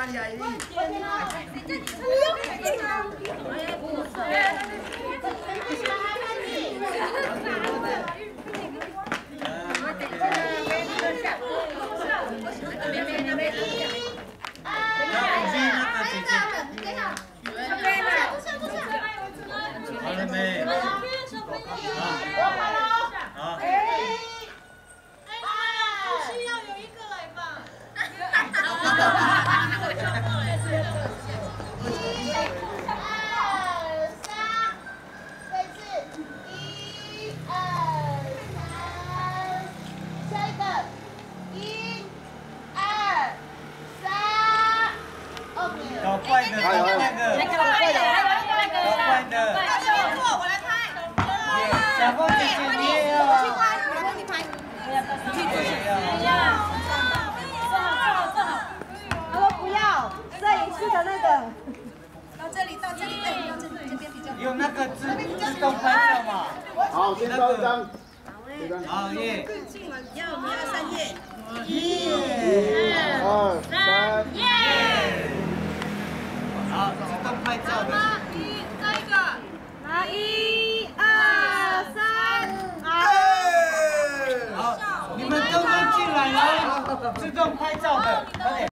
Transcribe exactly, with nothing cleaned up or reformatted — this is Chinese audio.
哪里啊？你天哪！不用紧张。 好了没？ 我好了。 好。 哎， 不是要有一个来吧？ 一、二、三，再次，一、二、三，下一个，一、二、三 ，OK。 搞快的，搞快的， 来，搞快的， 搞快的。 我来拍。 小凤姐姐你也要啊。 我帮你拍。 对呀。 他说不要，摄影师的那个。 到这里，到这里，对，到这里，这边比较。 用那个自自动拍照嘛。 好，先照一张。 好耶。 要我们要三页。 一、 二、三， 耶！好，自动拍照的。 一，再一个。 来，一、二、三， 好，你们都跟进来了，自动拍照的，快点。